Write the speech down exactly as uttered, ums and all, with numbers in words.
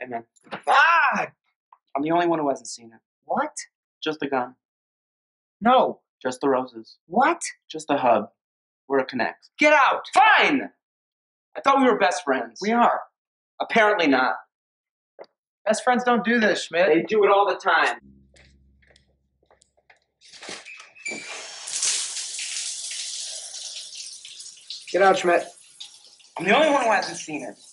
Hey, man. Ah! I'm the only one who hasn't seen it. What? Just the gun. No. Just the roses. What? Just the hub. We're a connect. Get out! Fine! I thought we were best friends. We are. Apparently not. Best friends don't do this, Schmidt. They do it all the time. Get out, Schmidt. I'm the only one who hasn't seen it.